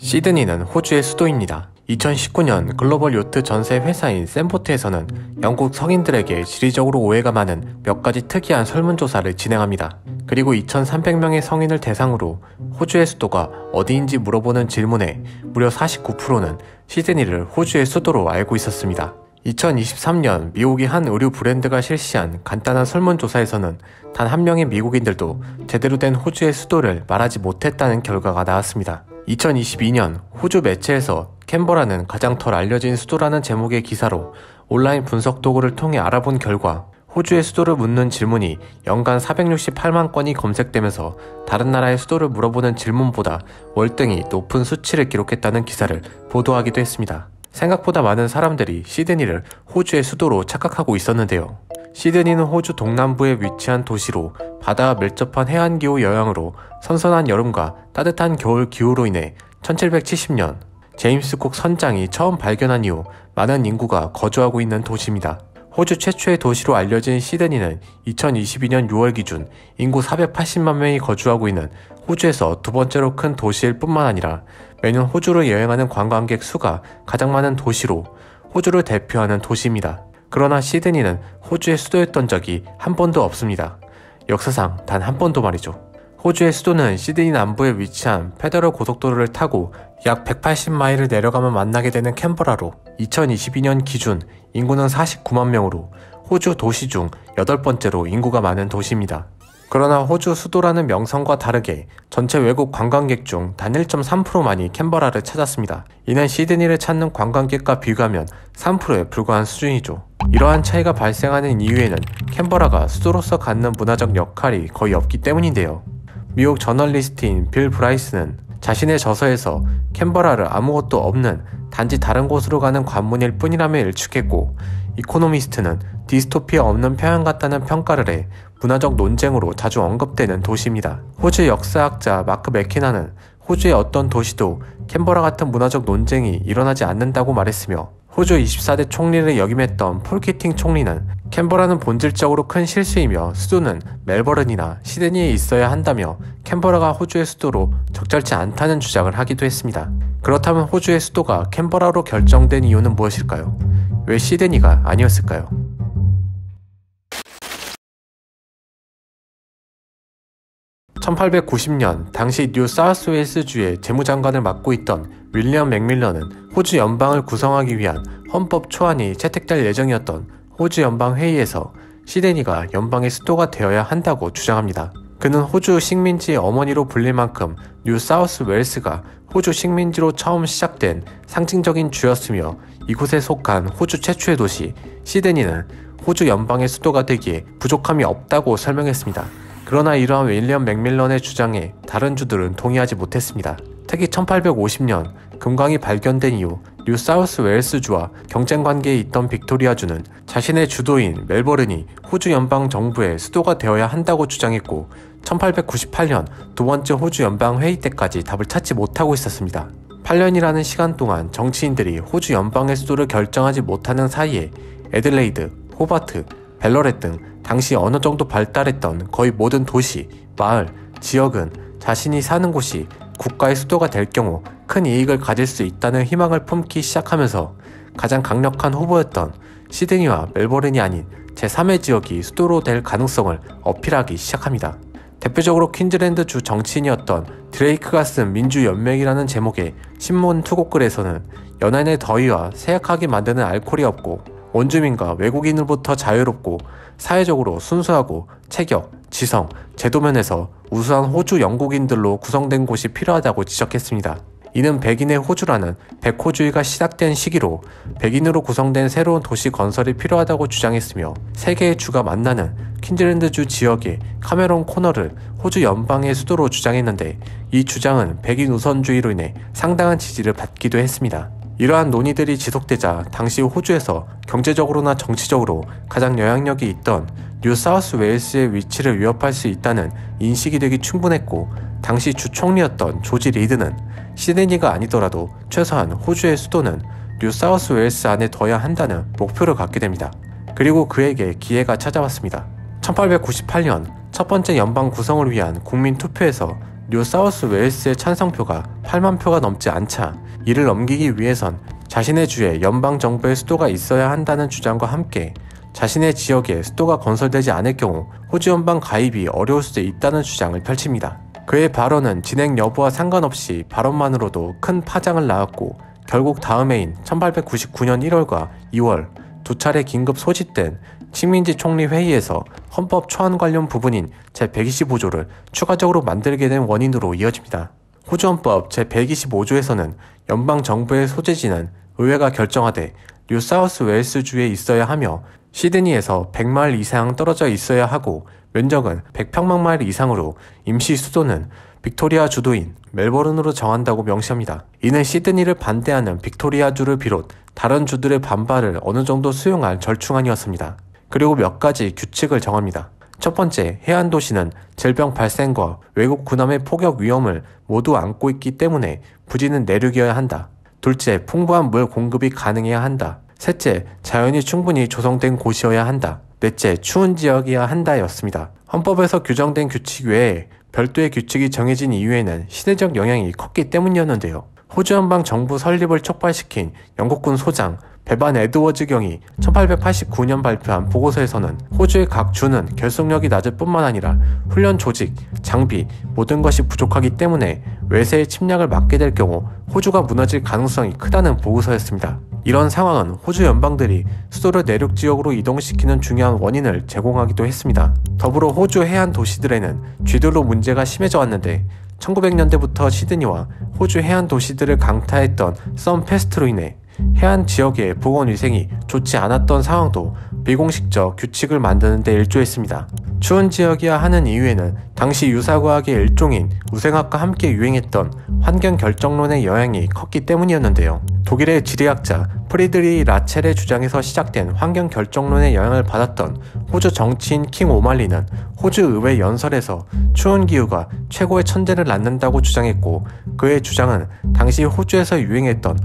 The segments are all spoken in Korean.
시드니는 호주의 수도입니다. 2019년 글로벌 요트 전세 회사인 샘보트에서는 영국 성인들에게 지리적으로 오해가 많은 몇 가지 특이한 설문조사를 진행합니다. 그리고 2,300명의 성인을 대상으로 호주의 수도가 어디인지 물어보는 질문에 무려 49%는 시드니를 호주의 수도로 알고 있었습니다. 2023년 미국의 한 의류 브랜드가 실시한 간단한 설문조사에서는 단 한 명의 미국인들도 제대로 된 호주의 수도를 말하지 못했다는 결과가 나왔습니다. 2022년 호주 매체에서 캔버라는 가장 덜 알려진 수도라는 제목의 기사로 온라인 분석 도구를 통해 알아본 결과 호주의 수도를 묻는 질문이 연간 468만 건이 검색되면서 다른 나라의 수도를 물어보는 질문보다 월등히 높은 수치를 기록했다는 기사를 보도하기도 했습니다. 생각보다 많은 사람들이 시드니를 호주의 수도로 착각하고 있었는데요. 시드니는 호주 동남부에 위치한 도시로 바다와 밀접한 해안기후 영향으로 선선한 여름과 따뜻한 겨울 기후로 인해 1770년 제임스 콕 선장이 처음 발견한 이후 많은 인구가 거주하고 있는 도시입니다. 호주 최초의 도시로 알려진 시드니는 2022년 6월 기준 인구 480만 명이 거주하고 있는 호주에서 두 번째로 큰 도시일 뿐만 아니라 매년 호주를 여행하는 관광객 수가 가장 많은 도시로 호주를 대표하는 도시입니다. 그러나 시드니는 호주의 수도였던 적이 한 번도 없습니다. 역사상 단 한 번도 말이죠. 호주의 수도는 시드니 남부에 위치한 페더럴 고속도로를 타고 약 180마일을 내려가면 만나게 되는 캔버라로 2022년 기준 인구는 49만 명으로 호주 도시 중 8번째로 인구가 많은 도시입니다. 그러나 호주 수도라는 명성과 다르게 전체 외국 관광객 중 단 1.3%만이 캔버라를 찾았습니다. 이는 시드니를 찾는 관광객과 비교하면 3%에 불과한 수준이죠. 이러한 차이가 발생하는 이유에는 캔버라가 수도로서 갖는 문화적 역할이 거의 없기 때문인데요. 미국 저널리스트인 빌 브라이스는 자신의 저서에서 캔버라를 아무것도 없는 단지 다른 곳으로 가는 관문일 뿐이라며 일축했고, 이코노미스트는 디스토피아 없는 평양 같다는 평가를 해 문화적 논쟁으로 자주 언급되는 도시입니다. 호주 역사학자 마크 맥키나는 호주의 어떤 도시도 캔버라 같은 문화적 논쟁이 일어나지 않는다고 말했으며, 호주 24대 총리를 역임했던 폴 키팅 총리는 캔버라는 본질적으로 큰 실수이며 수도는 멜버른이나 시드니에 있어야 한다며 캔버라가 호주의 수도로 적절치 않다는 주장을 하기도 했습니다. 그렇다면 호주의 수도가 캔버라로 결정된 이유는 무엇일까요? 왜 시드니가 아니었을까요? 1890년 당시 뉴 사우스웨일스주의 재무장관을 맡고 있던 윌리엄 맥밀런은 호주 연방을 구성하기 위한 헌법 초안이 채택될 예정이었던 호주 연방회의에서 시드니가 연방의 수도가 되어야 한다고 주장합니다. 그는 호주 식민지의 어머니로 불릴 만큼 뉴 사우스웨일스가 호주 식민지로 처음 시작된 상징적인 주였으며, 이곳에 속한 호주 최초의 도시 시드니는 호주 연방의 수도가 되기에 부족함이 없다고 설명했습니다. 그러나 이러한 윌리엄 맥밀런의 주장에 다른 주들은 동의하지 못했습니다. 특히 1850년 금광이 발견된 이후 뉴 사우스 웨일스주와 경쟁 관계에 있던 빅토리아주는 자신의 주도인 멜버른이 호주 연방 정부의 수도가 되어야 한다고 주장했고, 1898년 두 번째 호주 연방 회의 때까지 답을 찾지 못하고 있었습니다. 8년이라는 시간 동안 정치인들이 호주 연방의 수도를 결정하지 못하는 사이에 애들레이드, 호바트, 벨러렛 등 당시 어느 정도 발달했던 거의 모든 도시, 마을, 지역은 자신이 사는 곳이 국가의 수도가 될 경우 큰 이익을 가질 수 있다는 희망을 품기 시작하면서 가장 강력한 후보였던 시드니와 멜버른이 아닌 제3의 지역이 수도로 될 가능성을 어필하기 시작합니다. 대표적으로 퀸즐랜드주 정치인이었던 드레이크가 쓴 민주연맹이라는 제목의 신문 투고글에서는 연안의 더위와 세약하게 만드는 알코올이 없고 원주민과 외국인으로부터 자유롭고 사회적으로 순수하고 체격, 지성, 제도 면에서 우수한 호주 영국인들로 구성된 곳이 필요하다고 지적했습니다. 이는 백인의 호주라는 백호주의가 시작된 시기로 백인으로 구성된 새로운 도시 건설이 필요하다고 주장했으며, 세 개의 주가 만나는 퀸즐랜드주 지역의 카메론 코너를 호주 연방의 수도로 주장했는데, 이 주장은 백인 우선주의로 인해 상당한 지지를 받기도 했습니다. 이러한 논의들이 지속되자 당시 호주에서 경제적으로나 정치적으로 가장 영향력이 있던 뉴 사우스 웨일스의 위치를 위협할 수 있다는 인식이 되기 충분했고, 당시 주총리였던 조지 리드는 시드니가 아니더라도 최소한 호주의 수도는 뉴 사우스 웨일스 안에 둬야 한다는 목표를 갖게 됩니다. 그리고 그에게 기회가 찾아왔습니다. 1898년 첫 번째 연방 구성을 위한 국민 투표에서 뉴 사우스 웨일스의 찬성표가 8만 표가 넘지 않자 이를 넘기기 위해선 자신의 주에 연방정부의 수도가 있어야 한다는 주장과 함께 자신의 지역에 수도가 건설되지 않을 경우 호주 연방 가입이 어려울 수도 있다는 주장을 펼칩니다. 그의 발언은 진행 여부와 상관없이 발언만으로도 큰 파장을 낳았고 결국 다음 해인 1899년 1월과 2월 두 차례 긴급 소집된 식민지 총리 회의에서 헌법 초안 관련 부분인 제125조를 추가적으로 만들게 된 원인으로 이어집니다. 호주 헌법 제125조에서는 연방 정부의 소재지는 의회가 결정하되 뉴 사우스 웨일스주에 있어야 하며 시드니에서 100마일 이상 떨어져 있어야 하고 면적은 100평방마일 이상으로 임시 수도는 빅토리아 주도인 멜버른으로 정한다고 명시합니다. 이는 시드니를 반대하는 빅토리아주를 비롯 다른 주들의 반발을 어느 정도 수용할 절충안이었습니다. 그리고 몇 가지 규칙을 정합니다. 첫 번째, 해안 도시는 질병 발생과 외국 군함의 포격 위험을 모두 안고 있기 때문에 부지는 내륙이어야 한다. 둘째, 풍부한 물 공급이 가능해야 한다. 셋째, 자연이 충분히 조성된 곳이어야 한다. 넷째, 추운 지역이어야 한다였습니다. 헌법에서 규정된 규칙 외에 별도의 규칙이 정해진 이유에는 시대적 영향이 컸기 때문이었는데요. 호주 연방 정부 설립을 촉발시킨 영국군 소장 베반 에드워즈 경이 1889년 발표한 보고서에서는 호주의 각 주는 결속력이 낮을 뿐만 아니라 훈련 조직, 장비, 모든 것이 부족하기 때문에 외세의 침략을 막게 될 경우 호주가 무너질 가능성이 크다는 보고서였습니다. 이런 상황은 호주 연방들이 수도를 내륙 지역으로 이동시키는 중요한 원인을 제공하기도 했습니다. 더불어 호주 해안 도시들에는 쥐들로 문제가 심해져 왔는데 1900년대부터 시드니와 호주 해안 도시들을 강타했던 썸 페스트로 인해 해안 지역의 보건위생이 좋지 않았던 상황도 비공식적 규칙을 만드는 데 일조했습니다. 추운 지역이야 하는 이유에는 당시 유사과학의 일종인 우생학과 함께 유행했던 환경결정론의 영향이 컸기 때문이었는데요. 독일의 지리학자 프리드리 라첼의 주장에서 시작된 환경결정론의 영향을 받았던 호주 정치인 킹 오말리는 호주 의회 연설에서 추운 기후가 최고의 천재를 낳는다고 주장했고 그의 주장은 당시 호주에서 유행했던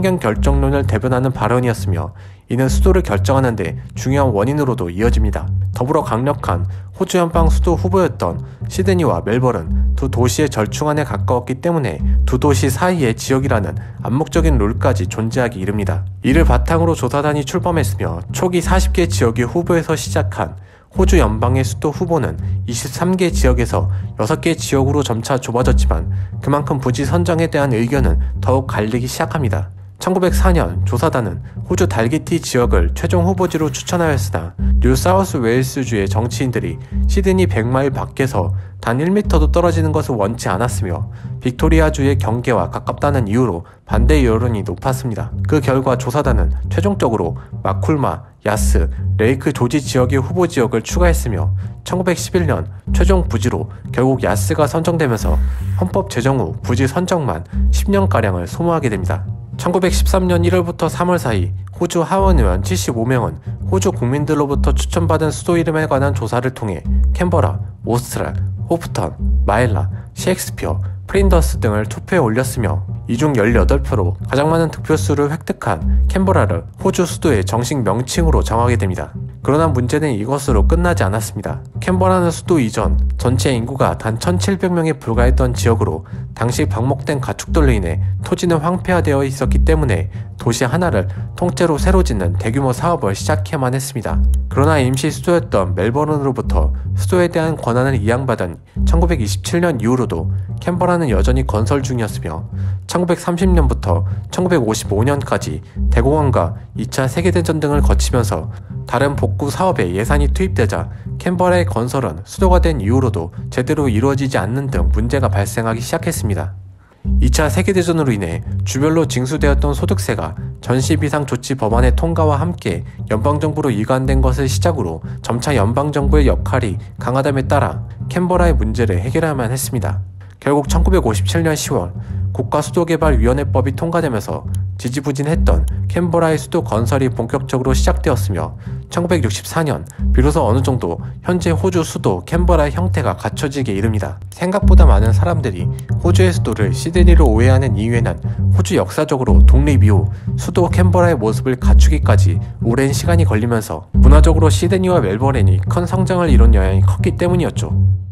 환경결정론을 대변하는 발언이었으며 이는 수도를 결정하는 데 중요한 원인으로도 이어집니다. 더불어 강력한 호주 연방 수도 후보였던 시드니와 멜버른 두 도시의 절충안에 가까웠기 때문에 두 도시 사이의 지역이라는 암묵적인 룰까지 존재하기 이릅니다. 이를 바탕으로 조사단이 출범했으며 초기 40개 지역의 후보에서 시작한 호주 연방의 수도 후보는 23개 지역에서 6개 지역으로 점차 좁아졌지만 그만큼 부지 선정에 대한 의견은 더욱 갈리기 시작합니다. 1904년 조사단은 호주 달기티 지역을 최종 후보지로 추천하였으나 뉴 사우스 웨일스주의 정치인들이 시드니 100마일 밖에서 단 1m도 떨어지는 것을 원치 않았으며 빅토리아주의 경계와 가깝다는 이유로 반대 여론이 높았습니다. 그 결과 조사단은 최종적으로 마쿨마, 야스, 레이크 조지 지역의 후보 지역을 추가했으며 1911년 최종 부지로 결국 야스가 선정되면서 헌법 제정 후 부지 선정만 10년가량을 소모하게 됩니다. 1913년 1월부터 3월 사이 호주 하원의원 75명은 호주 국민들로부터 추천받은 수도 이름에 관한 조사를 통해 캔버라, 오스트랄, 호프턴, 마일라, 셰익스피어, 프린더스 등을 투표에 올렸으며 이 중 18표로 가장 많은 득표수를 획득한 캔버라를 호주 수도의 정식 명칭으로 정하게 됩니다. 그러나 문제는 이것으로 끝나지 않았습니다. 캔버라는 수도 이전 전체 인구가 단 1700명에 불과했던 지역으로 당시 방목된 가축들로 인해 토지는 황폐화되어 있었기 때문에 도시 하나를 통째로 새로 짓는 대규모 사업을 시작해야만 했습니다. 그러나 임시 수도였던 멜버른으로부터 수도에 대한 권한을 이양받은 1927년 이후로도 캔버라는 여전히 건설 중이었으며 1930년부터 1955년까지 대공황과 2차 세계대전 등을 거치면서 다른 복구 사업에 예산이 투입되자 캔버라의 건설은 수도가 된 이후로도 제대로 이루어지지 않는 등 문제가 발생하기 시작했습니다. 2차 세계대전으로 인해 주별로 징수되었던 소득세가 전시비상조치 법안의 통과와 함께 연방정부로 이관된 것을 시작으로 점차 연방정부의 역할이 강화됨에 따라 캔버라의 문제를 해결해야만 했습니다. 결국 1957년 10월 국가수도개발위원회법이 통과되면서 지지부진했던 캔버라의 수도 건설이 본격적으로 시작되었으며 1964년 비로소 어느 정도 현재 호주 수도 캔버라의 형태가 갖춰지게 이릅니다. 생각보다 많은 사람들이 호주의 수도를 시드니로 오해하는 이유에는 호주 역사적으로 독립 이후 수도 캔버라의 모습을 갖추기까지 오랜 시간이 걸리면서 문화적으로 시드니와 멜버른이 큰 성장을 이룬 영향이 컸기 때문이었죠.